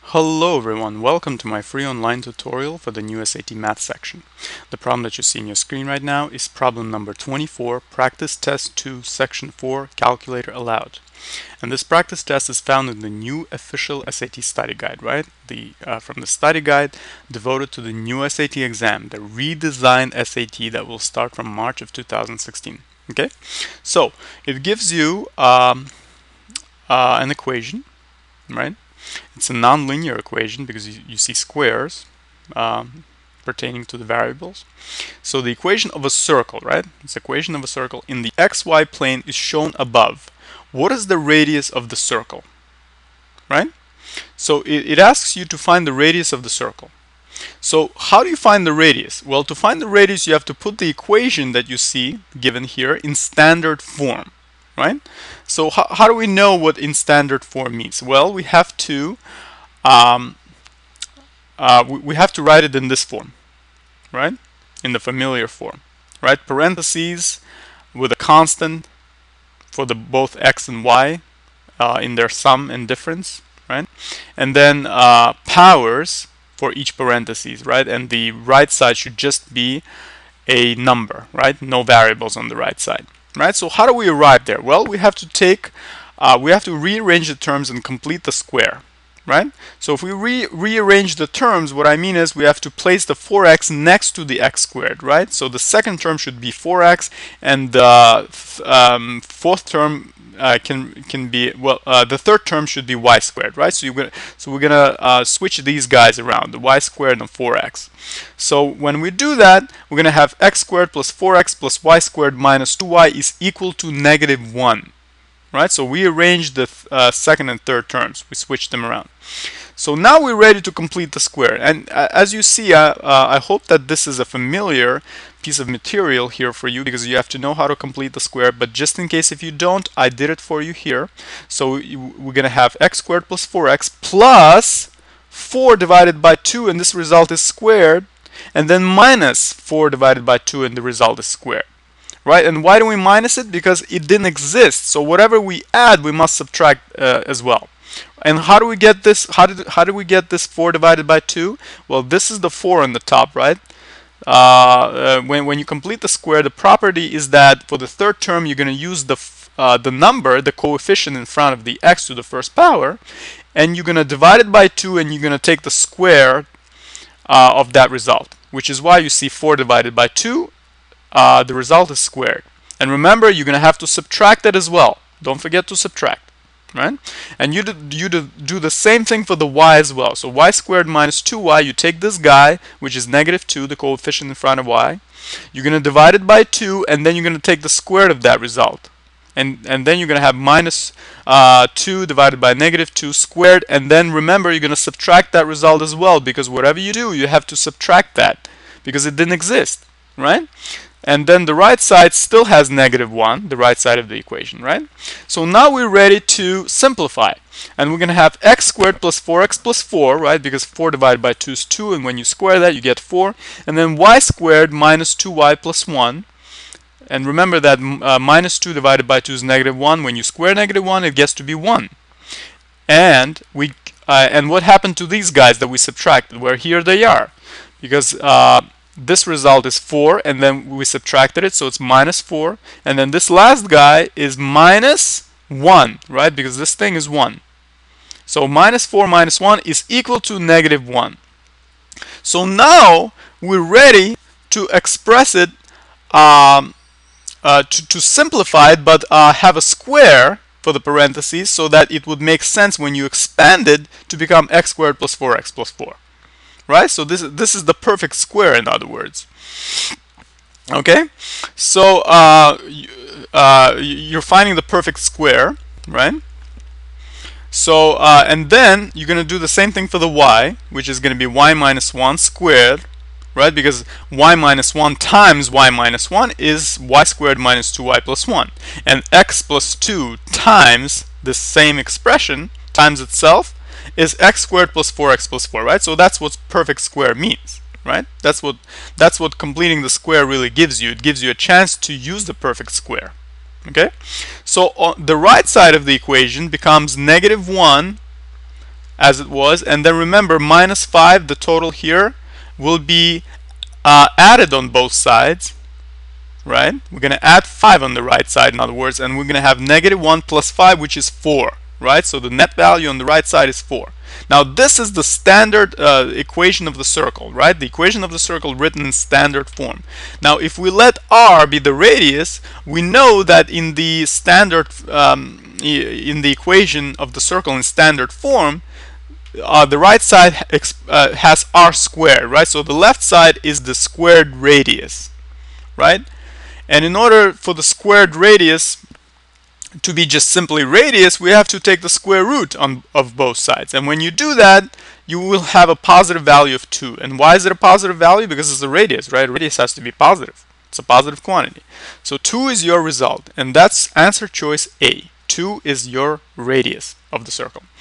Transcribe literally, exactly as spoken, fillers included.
Hello everyone, welcome to my free online tutorial for the new S A T Math section. The problem that you see on your screen right now is problem number twenty-four, Practice Test two, Section four, Calculator Allowed. And this practice test is found in the new official S A T study guide, right? The uh, from the study guide devoted to the new S A T exam, the redesigned S A T that will start from March of two thousand sixteen. Okay, so it gives you um, uh, an equation, right? It's a nonlinear equation because you, you see squares um, pertaining to the variables. So the equation of a circle, right? This equation of a circle in the xy plane is shown above. What is the radius of the circle, right? So it, it asks you to find the radius of the circle. So how do you find the radius? Well, to find the radius, you have to put the equation that you see given here in standard form, right? So how, how do we know what in standard form means? Well, we have to um, uh, we, we have to write it in this form, right? In the familiar form, right? Parentheses with a constant for the both x and y uh, in their sum and difference, right? And then uh, powers for each parentheses, right? And the right side should just be a number, right? No variables on the right side. Right, so how do we arrive there? Well, we have to take, uh, we have to rearrange the terms and complete the square, right? So if we re rearrange the terms, what I mean is we have to place the four x next to the x squared, right? So the second term should be four x, and the um, fourth term uh, can can be well, uh, the third term should be y squared, right? So you're gonna, so we're gonna uh, switch these guys around, the y squared and four x. So when we do that, we're going to have x squared plus four x plus y squared minus two y is equal to negative one. Right? So we arrange the th uh, second and third terms. We switch them around. So now we're ready to complete the square. And uh, as you see, uh, uh, I hope that this is a familiar piece of material here for you, because you have to know how to complete the square. But just in case if you don't, I did it for you here. So you, we're going to have x squared plus four x plus four divided by two, and this result is squared, and then minus four divided by two, and the result is squared, right? And why do we minus it? Because it didn't exist. So whatever we add, we must subtract uh, as well. And how do we get this? How did how do we get this four divided by two? Well, this is the four on the top, right? Uh, uh, when when you complete the square, the property is that for the third term, you're going to use the uh, the number, the coefficient in front of the x to the first power, and you're going to divide it by two, and you're going to take the square uh, of that result, which is why you see four divided by two, uh, the result is squared. And remember, you're going to have to subtract that as well. Don't forget to subtract, right? And you, do, you do, do the same thing for the y as well. So y squared minus two y, you take this guy, which is negative two, the coefficient in front of y. You're going to divide it by two, and then you're going to take the square of that result. And, and then you're going to have minus uh, two divided by negative two squared. And then remember, you're going to subtract that result as well, because whatever you do, you have to subtract that, because it didn't exist, right? And then the right side still has negative one, the right side of the equation, right? So now we're ready to simplify. And we're going to have x squared plus four x plus four, right? Because four divided by two is two, and when you square that, you get four. And then y squared minus two y plus one. And remember that uh, minus two divided by two is negative one. When you square negative one, it gets to be one. And we uh, and what happened to these guys that we subtracted? Well, here they are. Because uh, this result is four, and then we subtracted it, so it's minus four. And then this last guy is minus one, right? Because this thing is one. So minus four minus one is equal to negative one. So now we're ready to express it, um, uh, to, to simplify it, but uh, have a square for the parentheses so that it would make sense when you expand it to become x squared plus four x plus four. Right? So this, this is the perfect square, in other words. Okay? So uh, you, uh, you're finding the perfect square, right? So, uh, and then you're going to do the same thing for the y, which is going to be y minus one squared, right? Because y minus one times y minus one is y squared minus two y plus one. And x plus two times the same expression, times itself, is x squared plus four x plus four, right? So that's what perfect square means, right? That's what that's what completing the square really gives you. It gives you a chance to use the perfect square. Okay? So on the right side of the equation becomes negative one as it was, and then remember minus five, the total here, will be uh, added on both sides, right? We're going to add five on the right side, in other words, and we're going to have negative one plus five, which is four, right? So the net value on the right side is four. Now this is the standard uh, equation of the circle, right? The equation of the circle written in standard form. Now if we let r be the radius, we know that in the standard um, in the equation of the circle in standard form, uh, the right side uh, has r squared, right? So the left side is the squared radius, right? And in order for the squared radius to be just simply radius, we have to take the square root on, of both sides. And when you do that, you will have a positive value of two. And why is it a positive value? Because it's a radius, right? Radius has to be positive. It's a positive quantity. So two is your result. And that's answer choice A. two is your radius of the circle.